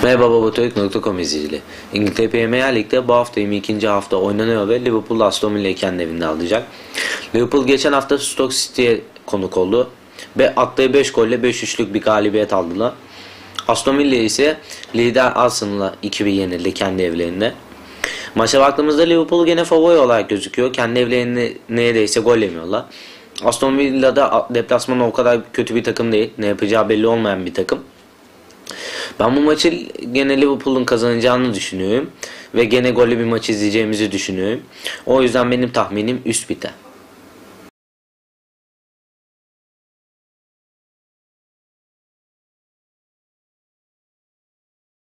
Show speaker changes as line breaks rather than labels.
Merhaba babaTürk.com izleyicileri. İngiltere Premier Lig'de bu hafta 22. hafta oynanıyor ve Liverpool Aston Villa'yı kendi evinde alacak. Liverpool geçen hafta Stoke City'ye konuk oldu ve attığı 5 golle 5-3'lük bir galibiyet aldılar. Aston Villa ise lider Arsenal'la 2-1 yenildi kendi evlerinde. Maça baktığımızda Liverpool gene favori olarak gözüküyor. Kendi evlerinde neredeyse gol yemiyorlar. Aston Villa'da deplasmanı o kadar kötü bir takım değil. Ne yapacağı belli olmayan bir takım. Ben bu maçı gene Liverpool'un kazanacağını düşünüyorum. Ve gene gollü bir maç izleyeceğimizi düşünüyorum. O yüzden benim tahminim üst biter.